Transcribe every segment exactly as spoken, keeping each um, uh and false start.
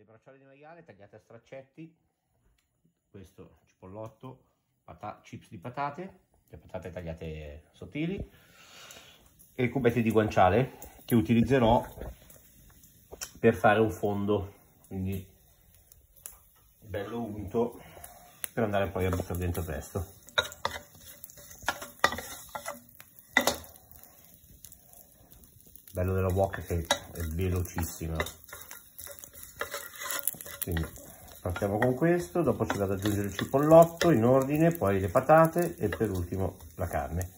bracciole di maiale tagliate a straccetti, questo cipollotto, pata chips di patate, le patate tagliate sottili, e cubetti di guanciale che utilizzerò per fare un fondo, quindi bello unto per andare poi a buttare dentro presto. Bello della wok che è velocissima, quindi partiamo con questo, dopo ci vado ad aggiungere il cipollotto in ordine, poi le patate e per ultimo la carne.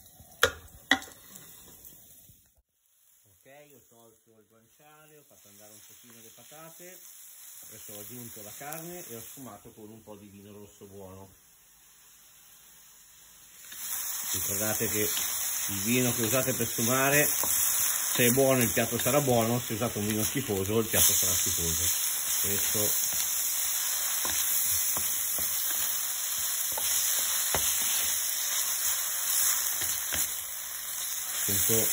Ok, ho tolto il guanciale, ho fatto andare un pochino le patate, adesso ho aggiunto la carne e ho sfumato con un po' di vino rosso buono. Ricordate che il vino che usate per sfumare, se è buono il piatto sarà buono, se usate un vino schifoso il piatto sarà schifoso. Questo questo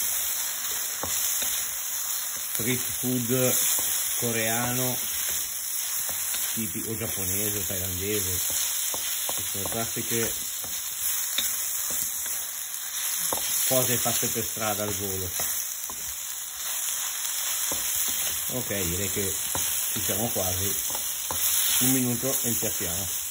street food coreano tipico, o giapponese o thailandese, queste classiche cose fatte per strada al volo. Ok, direi che ci siamo quasi, un minuto e impiattiamo.